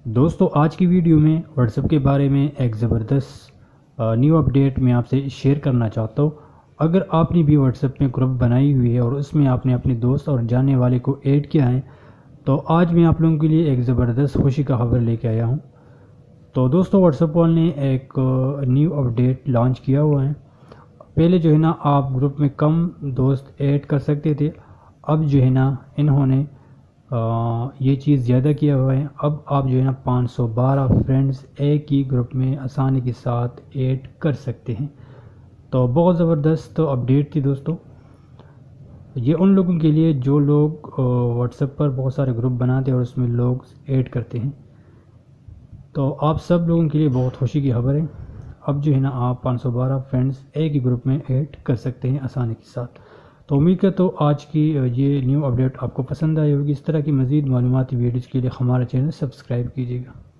دوستو آج کی ویڈیو میں واٹس ایپ کے بارے میں ایک زبردست نیو اپڈیٹ میں آپ سے شیئر کرنا چاہتا ہوں۔ اگر آپ نے بھی واٹس ایپ میں گروپ بنائی ہوئی ہے اور اس میں آپ نے اپنے دوست اور جاننے والے کو ایڈ کیا ہے تو آج میں آپ لوگوں کے لیے ایک زبردست خوشی کا خبر لے کے آیا ہوں۔ تو دوستو واٹس ایپ والے نے ایک نیو اپڈیٹ لانچ کیا ہوا ہے۔ پہلے جو ہے نا آپ گروپ میں کم دوست ایڈ کر سکتے تھے، اب جو ہے نا انہوں نے یہ چیز زیادہ کیا ہوا ہے۔ اب آپ جو ہے نا 512 فرینڈز ایک ہی گروپ میں آسانی کے ساتھ ایڈ کر سکتے ہیں۔ تو بہت زبردست اپڈیٹ تھی دوستو، یہ ان لوگوں کے لیے جو لوگ واٹس ایپ پر بہت سارے گروپ بناتے ہیں اور اس میں لوگ ایڈ کرتے ہیں۔ تو آپ سب لوگوں کے لیے بہت خوشی کی خبر ہے، اب جو ہے نا آپ 512 فرینڈز ایک ہی گروپ میں ایڈ کر سکتے ہیں آسانی کے ساتھ۔ تو امید کرتا ہوں آج کی یہ نیو اپڈیٹ آپ کو پسند آئی ہوگی۔ اس طرح کی مزید معلوماتی ویڈیوز کے لیے ہمارا چینل سبسکرائب کیجیے گا۔